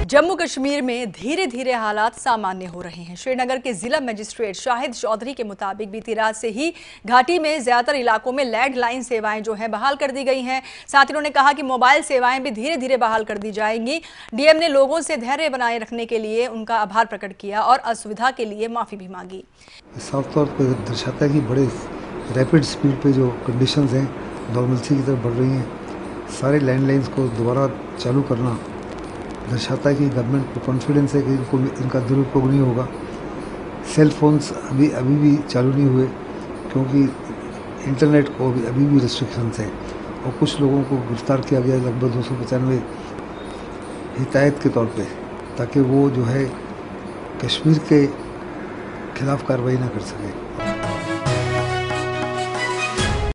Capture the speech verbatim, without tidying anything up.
जम्मू कश्मीर में धीरे धीरे हालात सामान्य हो रहे हैं। श्रीनगर के जिला मजिस्ट्रेट शाहिद चौधरी के मुताबिक बीती रात से ही घाटी में ज्यादातर इलाकों में लैंडलाइन सेवाएं जो हैं बहाल कर दी गई हैं। साथ ही उन्होंने कहा कि मोबाइल सेवाएं भी धीरे धीरे बहाल कर दी जाएंगी। डीएम ने लोगों से धैर्य बनाए रखने के लिए उनका आभार प्रकट किया और असुविधा के लिए माफी भी मांगी। साफ तौर पर दर्शाता है कि बड़े रैपिड स्पीड पे जो कंडीशंस हैं नॉर्मलसी की तरफ बढ़ रही हैं। सारे लैंडलाइंस को दोबारा चालू करना दर्शाता है कि गवर्नमेंट को कॉन्फिडेंस है कि इनको इनका दुरुपयोग नहीं होगा। सेल फोन्स अभी अभी भी चालू नहीं हुए क्योंकि इंटरनेट को अभी अभी भी रिस्ट्रिक्शंस हैं और कुछ लोगों को गिरफ्तार किया गया लगभग दो सौ पचानवे हिदायत के तौर पे, ताकि वो जो है कश्मीर के खिलाफ कार्रवाई ना कर सके।